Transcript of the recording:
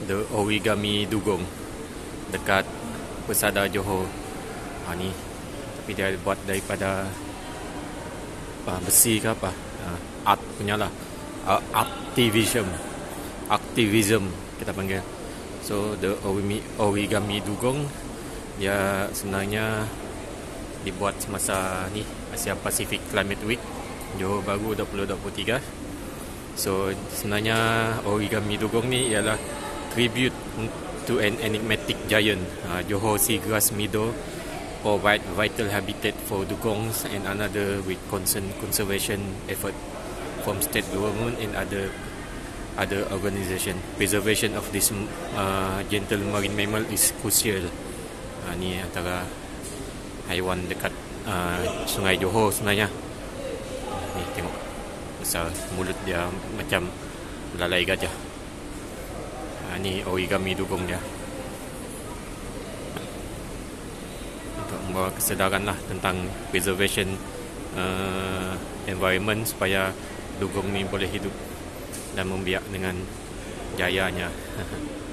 The Origami Dugong dekat Persada Johor. Ni tapi dia buat daripada besi ke apa, art punya lah, activism kita panggil. So the Origami Dugong dia sebenarnya dibuat semasa ni Asia Pacific Climate Week Johor Bahru 2023. So sebenarnya Origami Dugong ni ialah tribute to an enigmatic giant. Johor Seagrass Meadow provide vital habitat for dugongs and another with conservation effort from state government and other organisation. Preservation of this gentle marine mammal is crucial. Ni antara haiwan dekat Sungai Johor sebenarnya. Ni tengok besar, mulut dia macam belalai gajah. Ni origami dugong dia, untuk membawa kesedaran lah tentang preservation environment supaya dugong ni boleh hidup dan membiak dengan jayanya.